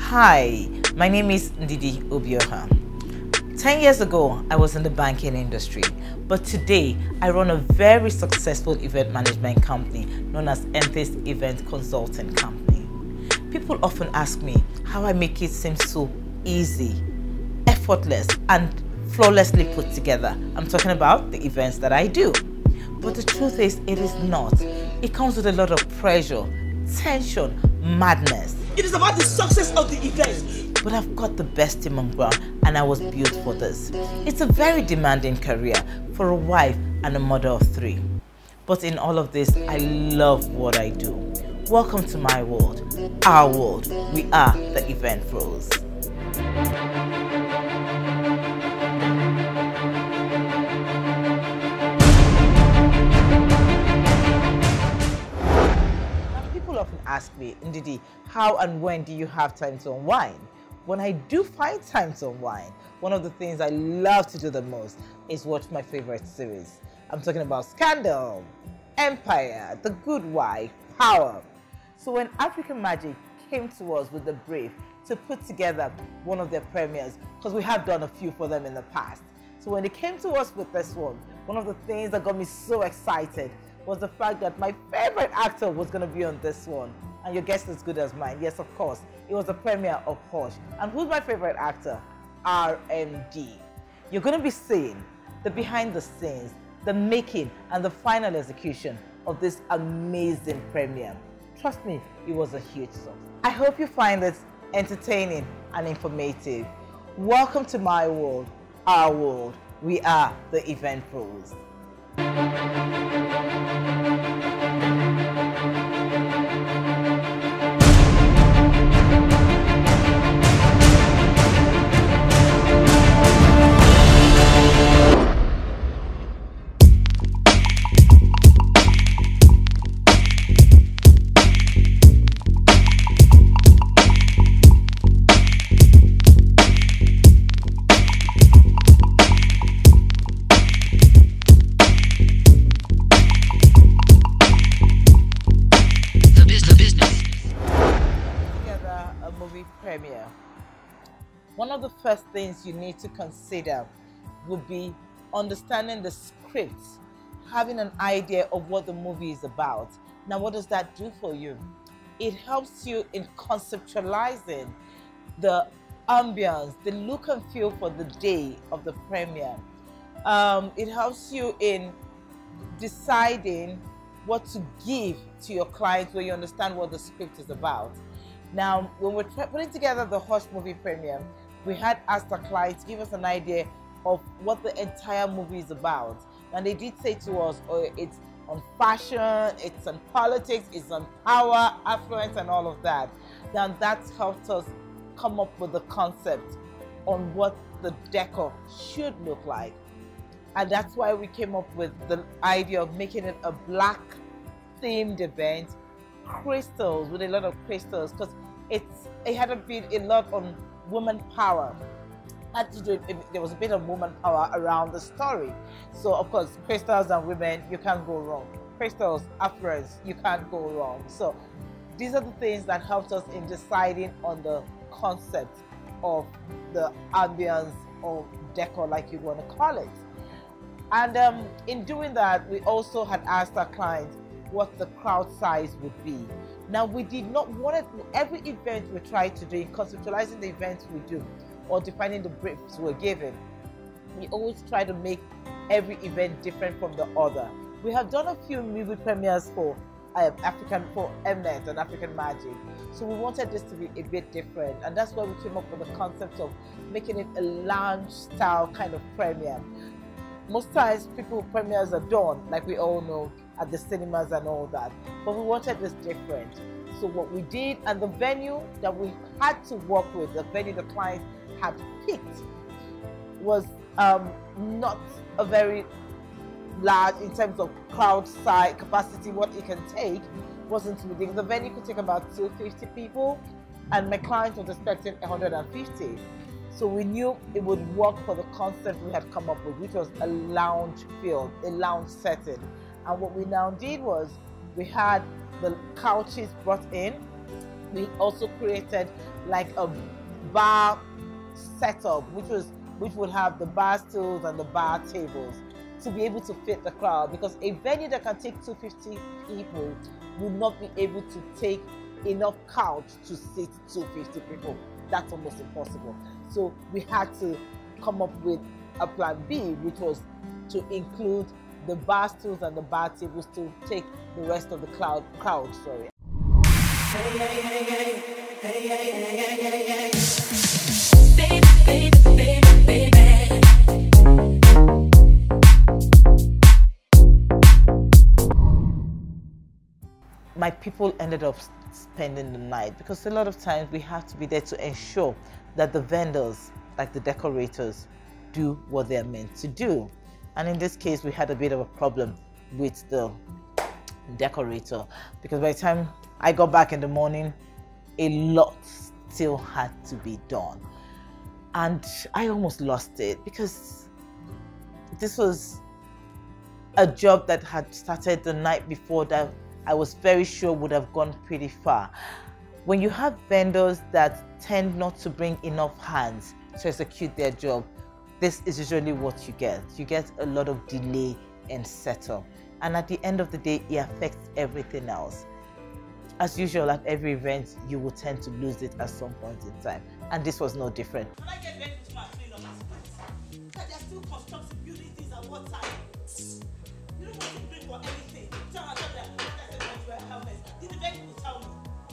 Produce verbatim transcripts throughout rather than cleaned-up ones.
Hi, my name is Ndidi Obioha. ten years ago, I was in the banking industry, but today I run a very successful event management company known as Enthys Event Consulting Company. People often ask me how I make it seem so easy, effortless, and flawlessly put together. I'm talking about the events that I do. But the truth is, it is not. It comes with a lot of pressure, tension, madness. It is about the success of the event. But I've got the best team on ground and I was built for this. It's a very demanding career for a wife and a mother of three. But in all of this, I love what I do. Welcome to my world, our world. We are the Event Pros. People often ask me, Ndidi, how and when do you have time to unwind? When I do find time to unwind, one of the things I love to do the most is watch my favorite series. I'm talking about Scandal, Empire, The Good Wife, Power. So when African Magic came to us with the brief to put together one of their premieres, because we have done a few for them in the past. So when they came to us with this one, one of the things that got me so excited was the fact that my favorite actor was going to be on this one. And your guess is as good as mine. Yes, of course. It was the premiere of Hush. And who's my favorite actor? R M D. You're going to be seeing the behind the scenes, the making, and the final execution of this amazing premiere. Trust me, it was a huge success. I hope you find it entertaining and informative. Welcome to my world, our world. We are the Event Pros. Premiere. One of the first things you need to consider would be understanding the script, having an idea of what the movie is about. Now, what does that do for you? It helps you in conceptualizing the ambience, the look and feel for the day of the premiere. Um, it helps you in deciding what to give to your clients when you understand what the script is about. Now, when we're putting together the Hush movie premiere, we had asked our clients to give us an idea of what the entire movie is about. And they did say to us, oh, it's on fashion, it's on politics, it's on power, affluence, and all of that. Now, that's helped us come up with the concept on what the decor should look like. And that's why we came up with the idea of making it a black themed event, crystals, with a lot of crystals, because it's it had a bit a lot on woman power. Had to do it, it, there was a bit of woman power around the story. So of course, crystals and women, you can't go wrong. Crystals, affluence, you can't go wrong. So these are the things that helped us in deciding on the concept of the ambience or decor, like you want to call it. And um, in doing that, we also had asked our clients what the crowd size would be. Now, we did not want it, every event we try to do, in conceptualizing the events we do or defining the briefs we're given, we always try to make every event different from the other. We have done a few movie premieres for uh, African, for Mnet and African Magic, so we wanted this to be a bit different, and that's why we came up with the concept of making it a lounge style kind of premiere. Most times people premieres are done, like we all know, at the cinemas and all that, but we wanted this different. So what we did, and the venue that we had to work with, the venue the client had picked, was um, not a very large in terms of crowd size capacity. What it can take wasn't ridiculous. The venue could take about two hundred fifty people, and my client was expecting one hundred fifty. So we knew it would work for the concept we had come up with, which was a lounge feel, a lounge setting. And what we now did was we had the couches brought in, We also created like a bar setup, which was which would have the bar stools and the bar tables to be able to fit the crowd, because a venue that can take two hundred fifty people would not be able to take enough couch to sit two hundred fifty people. That's almost impossible. So we had to come up with a plan B, which was to include the bar stools and the bar tables to take the rest of the crowd crowd sorry. Hey, hey, hey, hey. Hey, hey, hey, hey, hey, hey. Baby, baby, baby, baby. My people ended up spending the night, because a lot of times we have to be there to ensure that the vendors, like the decorators, do what they're meant to do. And in this case, we had a bit of a problem with the decorator, because by the time I got back in the morning, a lot still had to be done. And I almost lost it, because this was a job that had started the night before that I was very sure would have gone pretty far. When you have vendors that tend not to bring enough hands to execute their job, this is usually what you get. You get a lot of delay and setup. And at the end of the day, it affects everything else. As usual, at every event, you will tend to lose it at some point in time. And this was no different. When I get ready to my train of aspects, that they're still constructing buildings at what time? You don't want to bring for anything. Tell her that I said you wear helmets. Did the venue will tell me?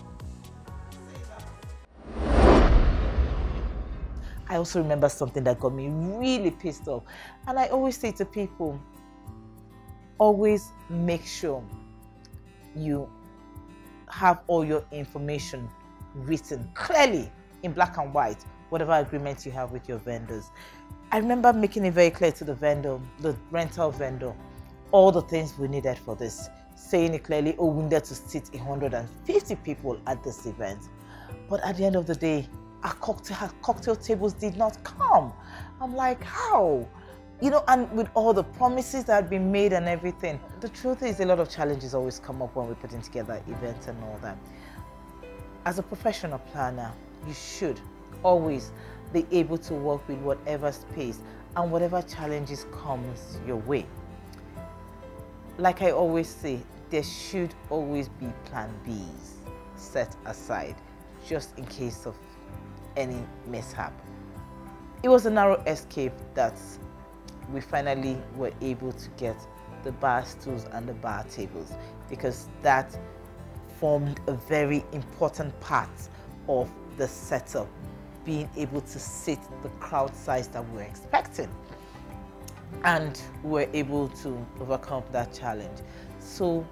Say that. I also remember something that got me really pissed off. And I always say to people, always make sure you have all your information written clearly in black and white, whatever agreements you have with your vendors. I remember making it very clear to the vendor, the rental vendor, all the things we needed for this, saying it clearly, oh, we needed to sit one hundred fifty people at this event. But at the end of the day, our cocktail, our cocktail tables did not come. I'm like, how? You know, and with all the promises that had been made and everything, the truth is a lot of challenges always come up when we're putting together events and all that. As a professional planner, you should always be able to work with whatever space and whatever challenges comes your way. Like I always say, there should always be plan Bs set aside just in case of any mishap. It was a narrow escape that we finally were able to get the bar stools and the bar tables, because that formed a very important part of the setup, being able to sit the crowd size that we were expecting. And we were able to overcome that challenge. So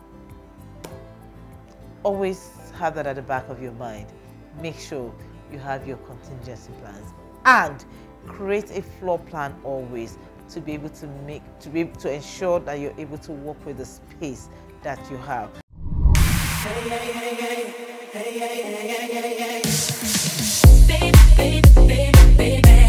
always have that at the back of your mind. Make sure you have your contingency plans and create a floor plan always to be able to make to be able to ensure that you're able to work with the space that you have. Hey, hey, hey, hey. Hey, hey, hey, hey, hey, hey. Baby, baby, baby, baby.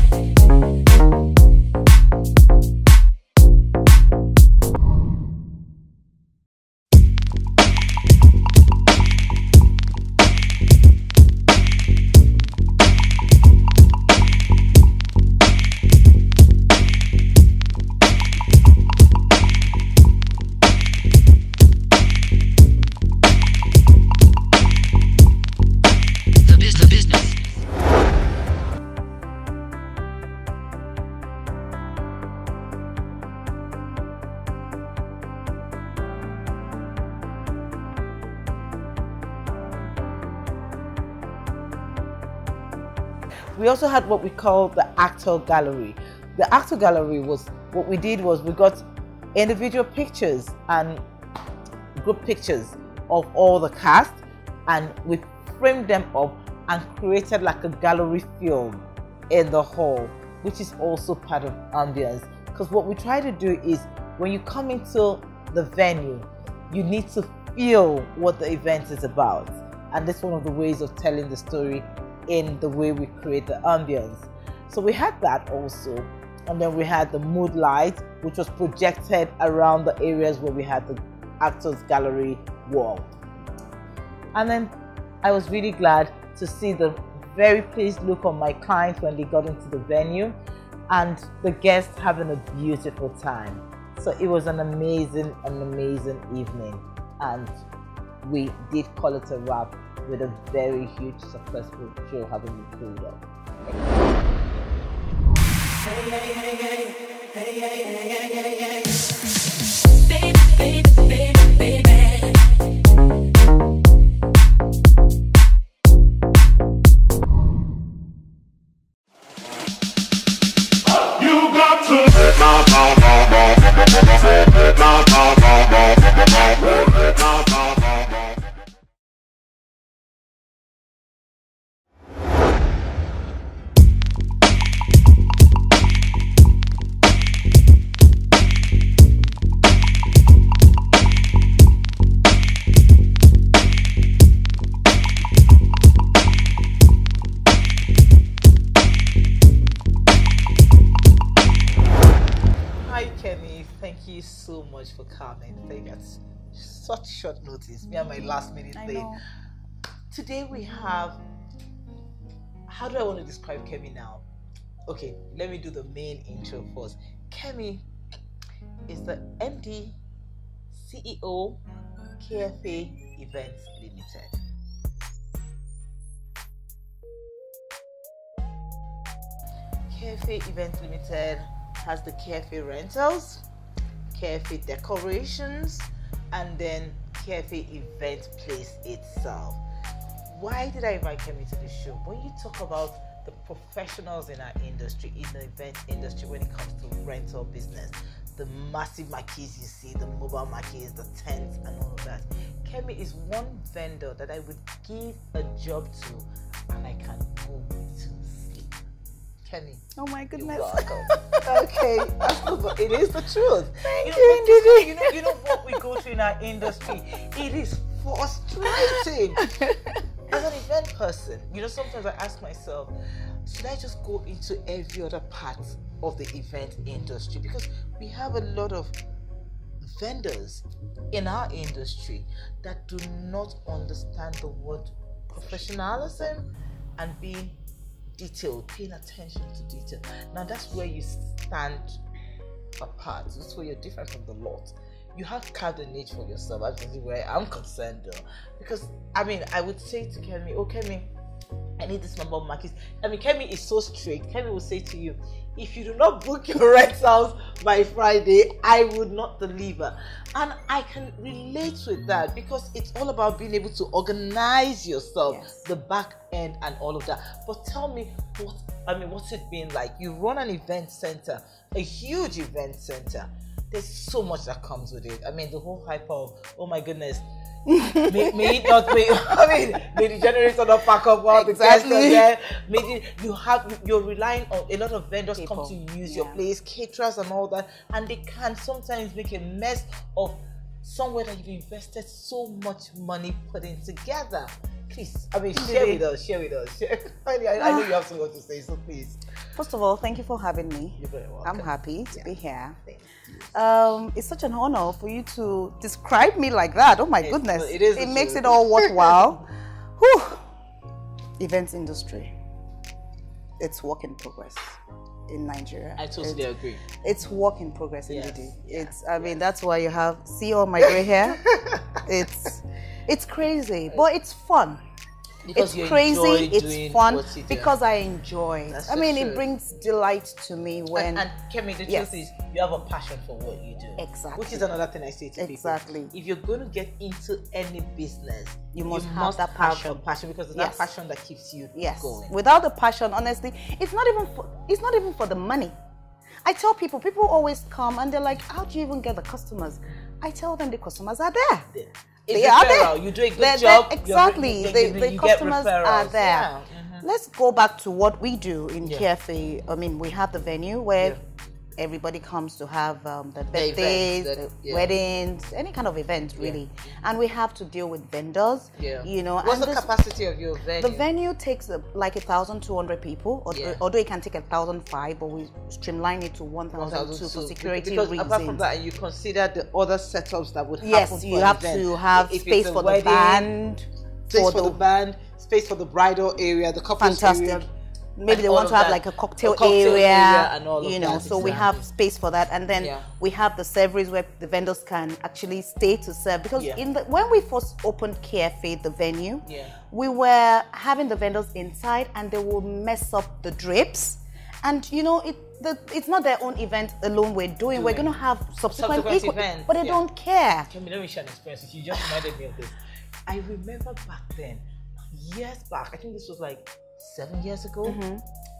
We also had what we call the actor gallery. The actor gallery was, what we did was we got individual pictures and group pictures of all the cast, and we framed them up and created like a gallery film in the hall, which is also part of ambience. Because what we try to do is when you come into the venue, you need to feel what the event is about. And that's one of the ways of telling the story in the way we create the ambience. So we had that also. And then we had the mood light, which was projected around the areas where we had the actors gallery wall. And then I was really glad to see the very pleased look on my clients when they got into the venue and the guests having a beautiful time. So it was an amazing, an amazing evening, and we did call it a wrap with a very huge successful show having been pulled off. Hey, hey, hey, hey, hey, hey, hey, hey, hey, hey. Baby, baby, baby, baby. You got to let my mouth, mouth, mouth, mouth, mouth, mouth, mouth, mouth, mouth. Thank you so much for coming. Thank you. That's such short notice. Me and my last minute I thing. know. Today we have. How do I want to describe Kemi now? Okay, let me do the main intro first. Kemi is the M D, C E O, K F A Events Limited. K F A Events Limited has the K F A Rentals, K F A Decorations, and then K F A Event Place itself. Why did I invite Kemi to the show? When you talk about the professionals in our industry, in the event industry, when it comes to rental business, the massive marquees you see, the mobile marquees, the tents, and all of that, Kemi is one vendor that I would give a job to, and I can go to sleep. Kemi. Oh my goodness. You're welcome. Okay, that's not, it is the truth. Thank you, know, you, you know, you know what we go through in our industry. It is frustrating. As an event person, you know, sometimes I ask myself, should I just go into every other part of the event industry? Because we have a lot of vendors in our industry that do not understand the word professionalism and being detailed, paying attention to detail. Now that's where you stand apart. That's where you're different from the lot. You have carved a niche for yourself. That's where I'm concerned, though. Because I mean, I would say to Kemi, "Oh, Kemi, I need this number of markets." I mean, Kemi is so strict. Kemi will say to you, "If you do not book your rentals by Friday, I would not deliver." And I can relate with that because it's all about being able to organize yourself, Yes. the back end and all of that. But tell me, what I mean, what's it been like? You run an event center, a huge event center. There's so much that comes with it. I mean, the whole hype of, oh my goodness, may, may it not be, I mean, may the generator not pack up while Exactly. the guests are there. Maybe you have, you're relying on a lot of vendors People. come to use Yeah. your place, caterers and all that, and they can sometimes make a mess of somewhere that you've invested so much money putting together. Please, I mean, share with us, share with us. Share. I, I know you have something to say, so please. First of all, thank you for having me. You're very welcome. I'm happy to Yeah. be here. Thank you. Um, it's such an honor for you to describe me like that. Oh my It's- goodness. it is It the makes truth. it all worthwhile. Whew. Events industry. It's work in progress in Nigeria. I totally it's, agree. It's work in progress Yes, indeed. yeah, It's I mean that's why you have see all my gray hair. it's it's crazy, but it's fun. Because It's you crazy, enjoy it's doing fun what you do. because I enjoy it. That's I the mean, truth. it brings delight to me when And, and Kemi, the Yes. truth is, you have a passion for what you do. Exactly. Which is another thing I say to Exactly. people. If you're going to get into any business, You must have that passion. a passion because it's Yes. that passion that keeps you yes, going. without the passion, honestly, it's not even for, it's not even for the money. I tell people, people always come and they're like, "How do you even get the customers?" I tell them the customers are there. It's They are referral. there. You do a good They're- job. they're- you're- exactly. you- The, you- the you get customers referrals. are there. Yeah. Mhm. Let's go back to what we do in Yeah. K F A. I mean, we have the venue where Yeah. everybody comes to have um, the The events birthdays, that- the yeah. weddings, any kind of event really. And we have to deal with vendors. Yeah. You know, What's and the this- capacity of your venue? the venue takes uh, like a thousand two hundred people, or, Yeah. although it can take a thousand five, but we streamline it to one thousand two for security because reasons. apart from that, and you consider the other setups that would happen Yes, for you an have event. to have If it's space a for wedding, the band. Space for for the, the band, space for the bridal area, the couples fantastic. area. Maybe and they all want of to have that. like a cocktail, A cocktail area, area and all of you know. that, So we exactly. have space for that, and then Yeah. we have the serveries where the vendors can actually stay to serve. Because Yeah. in the when we first opened Cafe, the venue, Yeah. we were having the vendors inside, and they will mess up the drapes, and you know it. The, it's not their own event alone we're doing. We're Doing. going to have subsequent, Subsequent equal, events, but they yeah. don't care. Can we let me share an experience? You just reminded me of this. I remember back then, years back, I think this was like seven years ago, Mm-hmm.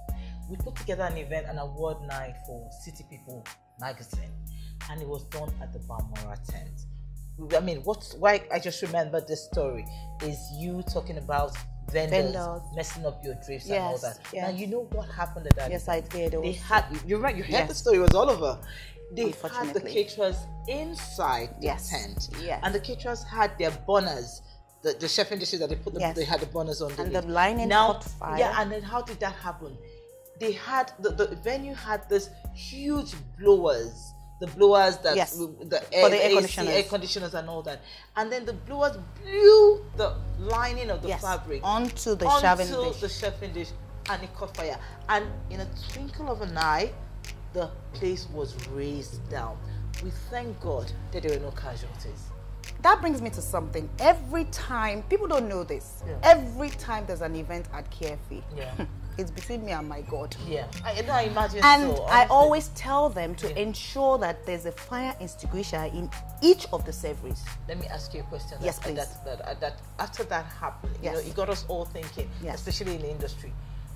we put together an event, an award night for City People magazine, and it was done at the Balmoral tent. I mean, what's why I just remember this story is you talking about vendors, Vendors. messing up your drifts and all Yes, that. yes. Now you know what happened at that. Yes, I did. It They was- had you're right. You heard Yes. the story. It was all over. They had the Unfortunately. caterers inside the Yes, tent, yes. and the caterers had their bonners. The, the chefing dishes that they put, the, Yes. they had the bonners on. And the lining now, caught fire. yeah. And then how did that happen? They had the, the venue had this huge blowers, the blowers that Yes. the For the air A C, conditioners. air conditioners and all that, and then the blowers blew the lining of the Yes, fabric onto the onto shaving dish. the chefing dish, and it caught fire. And in a twinkle of an eye, the place was razed down. We thank God that there were no casualties. That brings me to something. Every time, people don't know this, Yeah. every time there's an event at K F E, Yeah. it's between me and my God. Yeah, I, no, I imagine And so. I honestly. always tell them to Yeah. ensure that there's a fire extinguisher in each of the serveries. Let me ask you a question. Yes, that, please. That, that, that, that after that happened, you Yes. know, it got us all thinking, Yes. especially in the industry.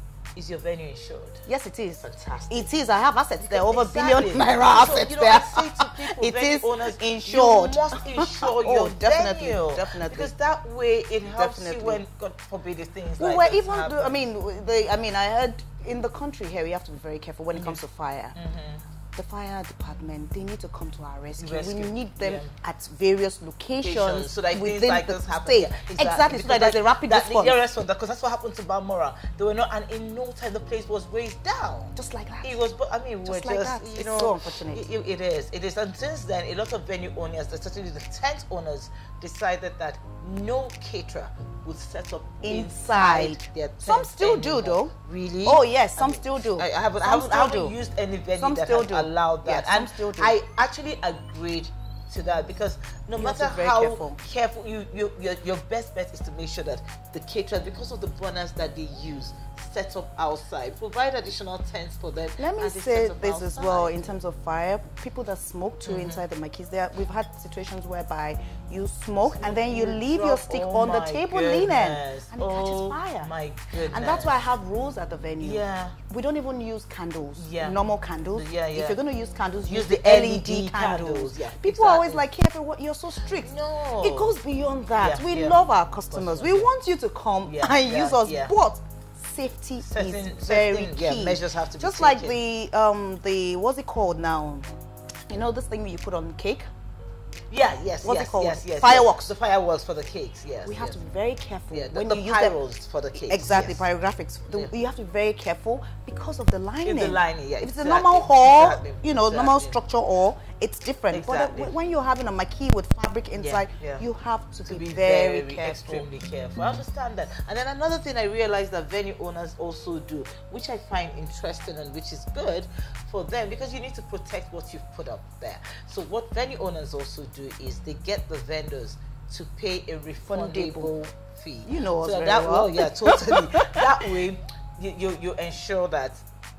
Is your venue insured? Yes, it is. Fantastic. It is. I have assets there, over Exactly. billion naira So, assets you know, there. I say to people, It venue is owners, insured. You must insure Oh, your definitely, venue, definitely. because that way it helps Definitely. you when God forbid if things We like were this even, happen. do, I mean, the, I mean, I heard in the country here we have to be very careful when it comes to fire. The fire department, they need to come to our rescue. Rescue, We need them yeah. at various locations so that things within like the this happen. state. Yeah, exactly, so that Because there's a rapid that, response. Yeah, response. Because that's what happened to Balmoral. They were not, and in no time the place was razed down. Just like that. It was, but I mean, we Just we're like just, that. you It's know, so unfortunate. It, it is, it is, and since then, a lot of venue owners, especially the tent owners, decided that no caterer would set up inside, Inside. their tent Some still do, anymore. though. Really? Oh, yes, some I mean, still do. I, I haven't, I Some haven't, I still haven't do. used any venue Some that still has do. allowed that, Yes, some and still do. I actually agreed to that because no You have to matter be very how careful. careful you, you your, your best bet is to make sure that the caterers, because of the burners that they use, set up outside, provide additional tents for them. Let me as they say set up this as well outside. in terms of fire. People that smoke too inside the marquees, there we've had situations whereby you smoke and then you leave your Drop- stick oh on the my table goodness. linen and it Oh catches fire. my goodness. And that's why I have rules at the venue. Yeah. We don't even use candles. Yeah. Normal candles. Yeah, yeah. If you're going to use candles, use, Use the, the L E D L E D candles. candles, yeah, People are always exactly. like, Kefe, what you're so strict. No. It goes beyond that. Yeah, we yeah. love our customers. Customers, we yeah. want you to come Yeah, and yeah, use us, yeah. but safety Certain- is very certain, key. yeah, measures have to be Just like taken. the um the what's it called now? You know this thing you put on cake? Yeah, yes, What's it yes, called? yes, yes. Fireworks. Yes. The fireworks for the cakes, yes. We have yes. to be very careful Yeah, the, when the you use them. pyros for the cakes. Exactly, yes. pyrographics. The, Yeah. You have to be very careful because of the lining. the lining, yeah, If it's exactly, a normal hall, exactly, you know, normal exactly. structure or it's different. Exactly. But uh, when you're having a marquee with fabric inside, yeah. you have to, to be, be very, very, careful. extremely careful. I understand that. And then another thing I realized that venue owners also do, which I find interesting and which is good for them, because you need to protect what you've put up there. So what venue owners also do is they get the vendors to pay a refundable fee. You know us so very that well. well, yeah, totally. That way, you, you you ensure that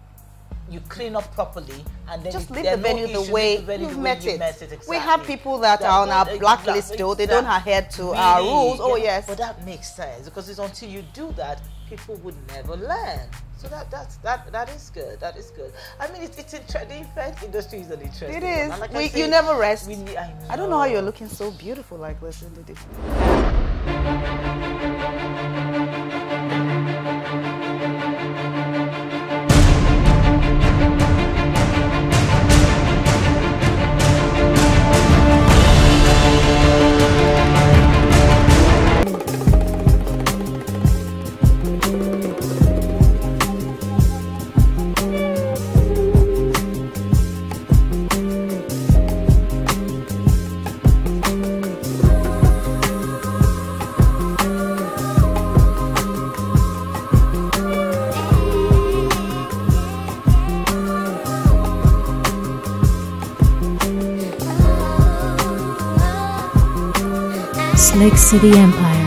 you clean up properly, and then Just you, leave there the are no venue the issues, way leave the venue you've the way met you it. met it. We have exactly. people that are on our That- blacklist though. They don't exactly. adhere to our Really? rules. Oh Yeah. yes. But that makes sense, because it's until you do that, people would never learn. So that that's that that is good. That is good. I mean, it's it's inter- the event industry is an interesting. It one. is. And like I We, say, you never rest. we need- I, I don't know how know. you're looking so beautiful like this. Indeed. Slick City Empire.